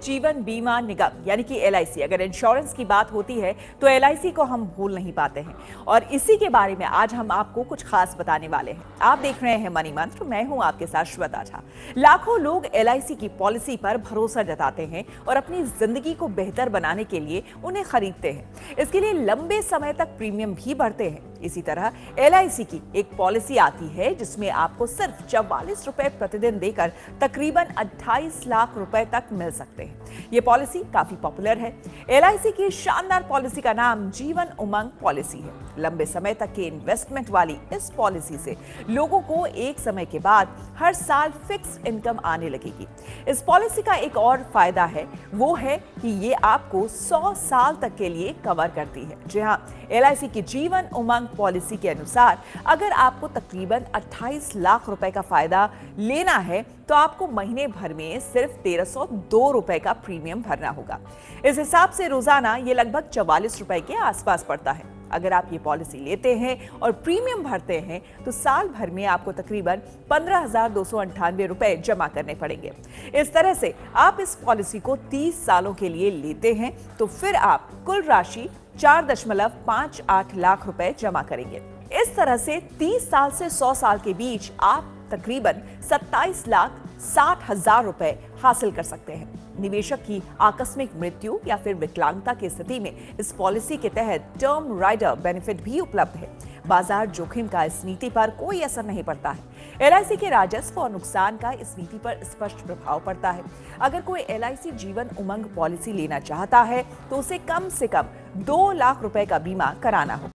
जीवन बीमा निगम यानी कि LIC। अगर इंश्योरेंस की बात होती है तो LIC को हम भूल नहीं पाते हैं और इसी के बारे में आज हम आपको कुछ खास बताने वाले हैं। आप देख रहे हैं मनी मंत्र, मैं हूं आपके साथ श्वेता झा। लाखों लोग LIC की पॉलिसी पर भरोसा जताते हैं और अपनी जिंदगी को बेहतर बनाने के लिए उन्हें खरीदते हैं। इसके लिए लंबे समय तक प्रीमियम भी भरते हैं। इसी तरह LIC की एक पॉलिसी आती है जिसमें आपको सिर्फ 44 रुपए प्रतिदिन देकर तकरीबन 28 लाख रुपए तक मिल सकते हैं। ये पॉलिसी काफी पॉपुलर है। LIC की शानदार पॉलिसी का नाम जीवन उमंग पॉलिसी है। लंबे समय तक के इन्वेस्टमेंट वाली इस पॉलिसी से लोगों को एक समय के बाद हर साल फिक्स इनकम आने लगेगी। इस पॉलिसी का एक और फायदा है, वो है कि ये आपको 100 साल तक के लिए कवर करती है। जी हाँ, LIC की जीवन उमंग पॉलिसी के अनुसार अगर आपको तकरीबन 28 लाख रुपए का फायदा लेना है तो आपको महीने भर में सिर्फ 1302 रुपए का प्रीमियम भरना होगा। इस हिसाब से रोजाना ये लगभग 44 रुपए के आसपास पड़ता है। अगर आप ये पॉलिसी लेते हैं और प्रीमियम भरते हैं तो साल भर में आपको तकरीबन 15,298 रुपए जमा करने पड़ेंगे। इस तरह से आप इस पॉलिसी को 30 सालों के लिए लेते हैं तो फिर आप कुल राशि 4.58 लाख रुपए जमा करेंगे। इस तरह से 30 साल से 100 साल के बीच आप तकरीबन 27,60,000 रुपए हासिल कर सकते हैं। निवेशक की आकस्मिक मृत्यु या फिर विकलांगता की स्थिति में इस पॉलिसी के तहत टर्म राइडर बेनिफिट भी उपलब्ध है। बाजार जोखिम का इस नीति पर कोई असर नहीं पड़ता है। LIC के राजस्व और नुकसान का इस नीति पर स्पष्ट प्रभाव पड़ता है। अगर कोई LIC जीवन उमंग पॉलिसी लेना चाहता है तो उसे कम से कम 2 लाख रुपए का बीमा कराना होगा।